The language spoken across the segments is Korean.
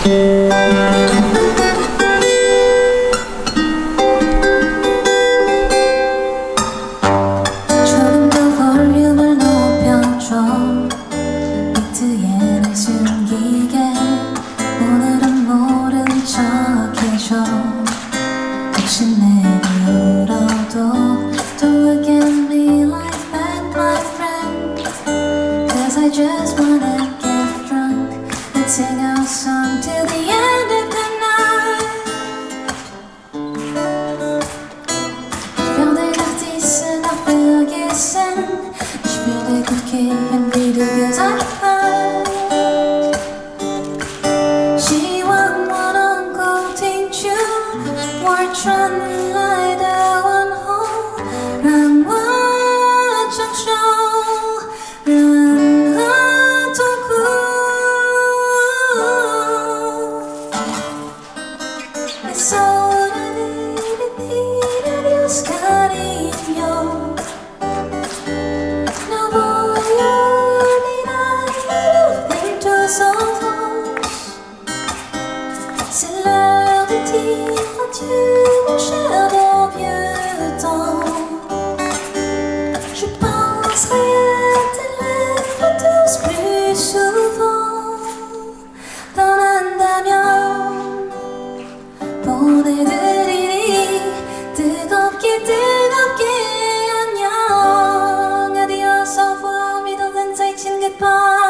조금 더 볼륨을 높여줘. 비트에 날 숨기게 오늘은 모른 척 해줘. 혹시 내가 울어도 Don't look at me like that my friend, Cause I just wanna get drunk and sing our song till the end of the night. Je viens des artistes à vergessen, je viens d'écouter un peu de gueuse à faire. She want one uncle teach you, war trun lại đào ăn hô, rằng quá chẳng trâu, rằng hát thô khu. Es hora de decir adiós, cariño. No voy a olvidar la luz de tus ojos. C'est l'heure de dire adieu, mon cher bon vieux temps. Je penserai à tes lèvres douces plus souvent. 떠난다면 보내드리니 뜨겁게 뜨겁게 안녕. Adios, au revoir, we don't say goodbye.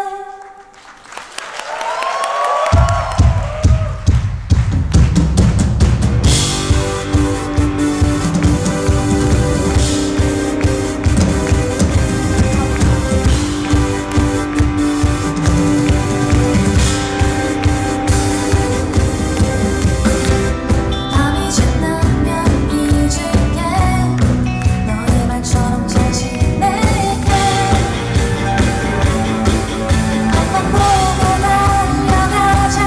밤이 지나면 잊을게. 너의 말처럼 잘 지낼게. 한번 보고 달려가자.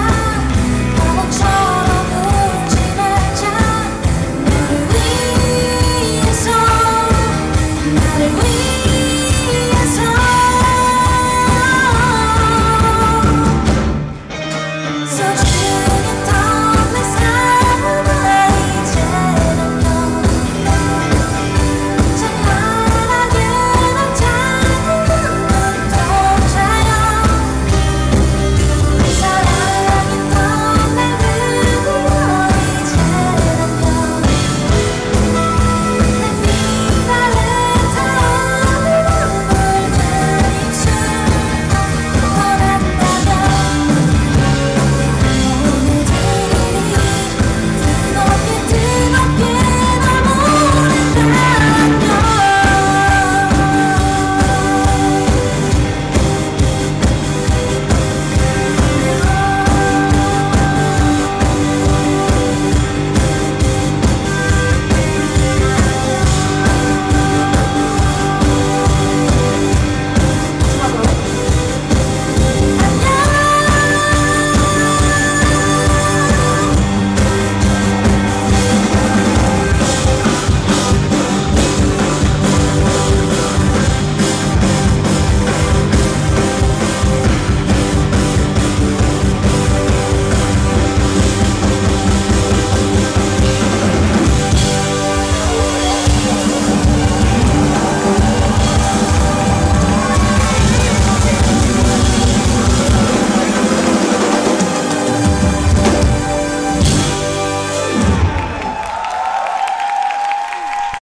바보처럼 울지 말자. 너를 위해서, 나를 위해서.